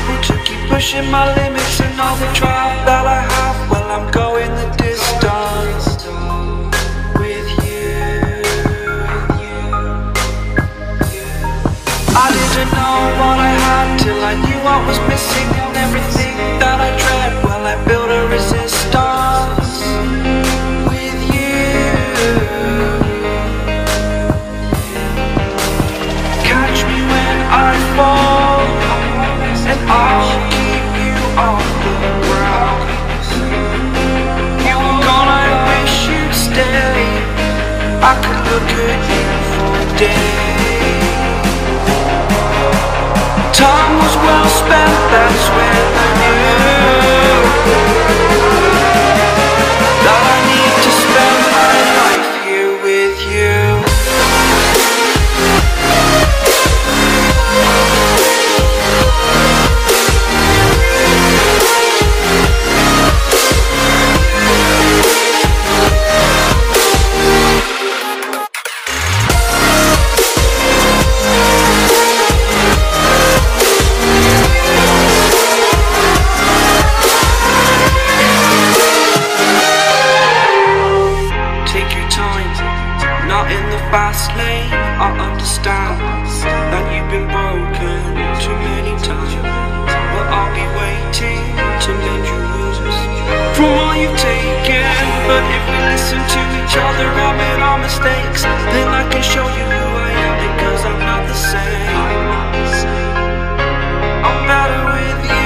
able to keep pushing my limits, and all the drive that I have, well, I'm going the distance with you. I didn't know what I had till I knew what was missing, and everything that I dread, well, I built a resistance with you. Catch me when I fall, and I'll keep you off the ground. You were gone, I wish you'd stay. I could look at you for days. Time was well spent, that's when I knew that I need to spend my life here with you. Fast lane, I understand that you've been broken too many times, but I'll be waiting to mend your wounds from all you've taken. But if we listen to each other and admit our mistakes, then I can show you who I am, because I'm not the same. I'm better with you.